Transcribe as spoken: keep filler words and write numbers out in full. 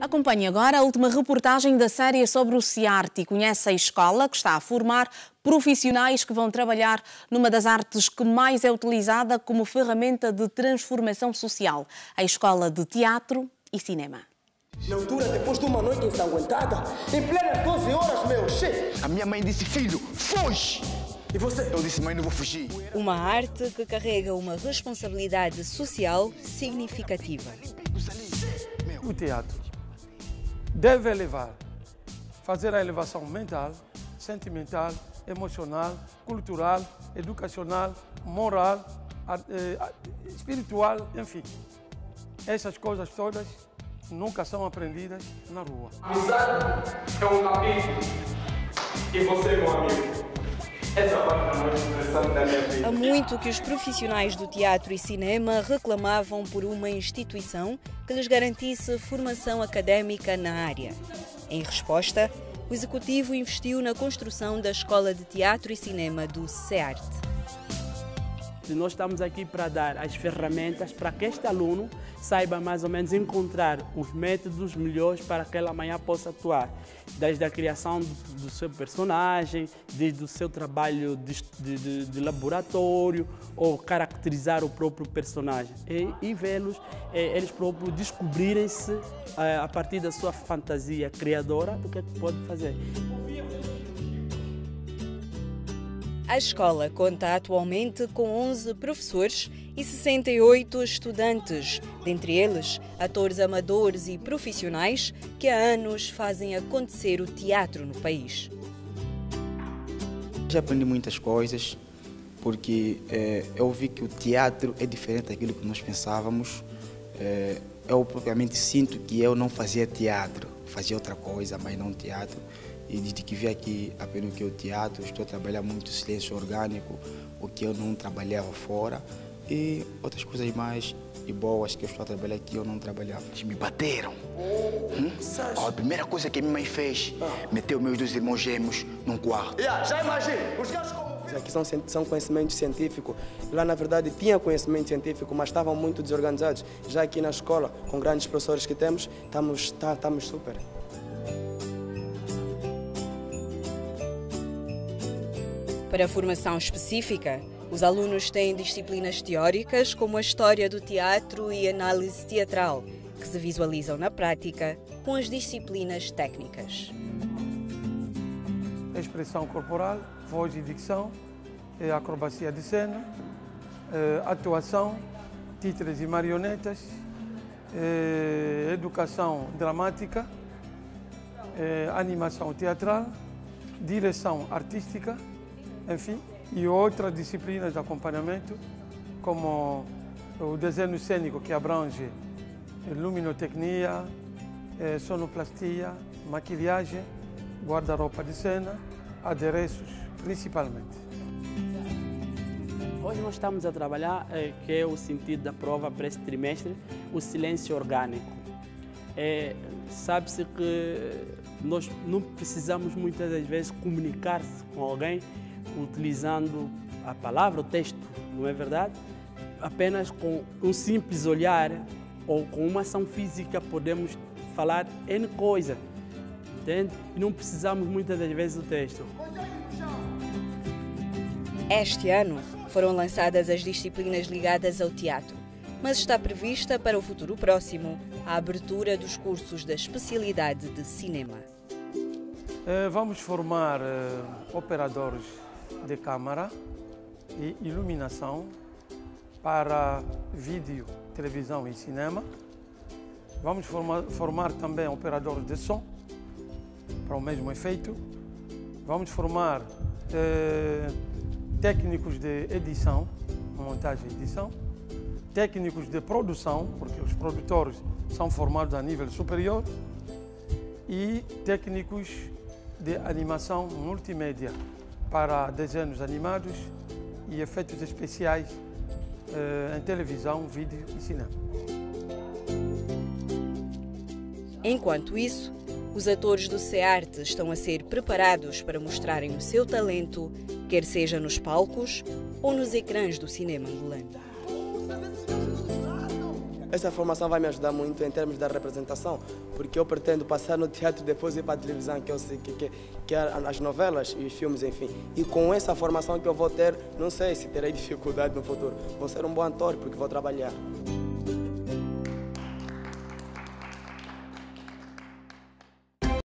Acompanhe agora a última reportagem da série sobre o SEART e conhece a escola que está a formar profissionais que vão trabalhar numa das artes que mais é utilizada como ferramenta de transformação social, a Escola de Teatro e Cinema. Na altura, depois de uma noite ensanguentada, em plenas doze horas, meu, che! A minha mãe disse, filho, foge! E você? Eu disse, mãe, não vou fugir. Uma arte que carrega uma responsabilidade social significativa. O teatro deve elevar, fazer a elevação mental, sentimental, emocional, cultural, educacional, moral, espiritual, enfim. Essas coisas todas nunca são aprendidas na rua. Amizade é um capítulo. E você, meu amigo? Essa parte é mais interessante da minha vida. Há muito que os profissionais do teatro e cinema reclamavam por uma instituição que lhes garantisse formação académica na área. Em resposta, o Executivo investiu na construção da Escola de Teatro e Cinema do SEART. Nós estamos aqui para dar as ferramentas para que este aluno saiba mais ou menos encontrar os métodos melhores para que ele amanhã possa atuar. Desde a criação do, do seu personagem, desde o seu trabalho de, de, de laboratório, ou caracterizar o próprio personagem. E, e vê-los, eh, eles próprios descobrirem-se eh, a partir da sua fantasia criadora do que é que pode fazer. A escola conta atualmente com onze professores e sessenta e oito estudantes, dentre eles atores amadores e profissionais que há anos fazem acontecer o teatro no país. Já aprendi muitas coisas, porque é, eu vi que o teatro é diferente daquilo que nós pensávamos. É, eu propriamente sinto que eu não fazia teatro, fazia outra coisa, mas não teatro. E desde que vim aqui aprendi que o teatro, estou a trabalhar muito silêncio orgânico, o que eu não trabalhava fora, e outras coisas mais e boas que eu estou a trabalhar aqui eu não trabalhava. Eles me bateram. Hum? A primeira coisa que a minha mãe fez, ah. meteu meus dois irmãos gêmeos num quarto. Yeah, já imagino, os gajos como... Aqui são, são conhecimentos científicos. Lá, na verdade, tinha conhecimento científico, mas estavam muito desorganizados. Já aqui na escola, com grandes professores que temos, estamos, tá, estamos super. Para a formação específica, os alunos têm disciplinas teóricas como a história do teatro e análise teatral, que se visualizam na prática com as disciplinas técnicas. Expressão corporal, voz e dicção, acrobacia de cena, atuação, títeres e marionetas, educação dramática, animação teatral, direção artística, enfim, e outras disciplinas de acompanhamento, como o desenho cênico, que abrange luminotecnia, sonoplastia, maquilhagem, guarda-roupa de cena, adereços, principalmente. Hoje nós estamos a trabalhar, é, que é o sentido da prova para este trimestre, o silêncio orgânico. É, sabe-se que nós não precisamos muitas das vezes comunicar-se com alguém utilizando a palavra, o texto, não é verdade? Apenas com um simples olhar ou com uma ação física podemos falar N coisa, entende? E não precisamos muitas das vezes do texto. Este ano foram lançadas as disciplinas ligadas ao teatro, mas está prevista para o futuro próximo a abertura dos cursos da especialidade de cinema. Vamos formar operadores de câmara e iluminação para vídeo, televisão e cinema. Vamos formar, formar também operadores de som para o mesmo efeito. Vamos formar eh, técnicos de edição, montagem e edição, técnicos de produção, porque os produtores são formados a nível superior, e técnicos de animação multimédia para desenhos animados e efeitos especiais eh, em televisão, vídeo e cinema. Enquanto isso, os atores do SEART estão a ser preparados para mostrarem o seu talento, quer seja nos palcos ou nos ecrãs do cinema angolano. essa formação vai me ajudar muito em termos da representação, porque eu pretendo passar no teatro e depois ir para a televisão, que eu sei que, que, que é as novelas e os filmes, enfim. E com essa formação que eu vou ter, não sei se terei dificuldade no futuro. Vou ser um bom ator porque vou trabalhar.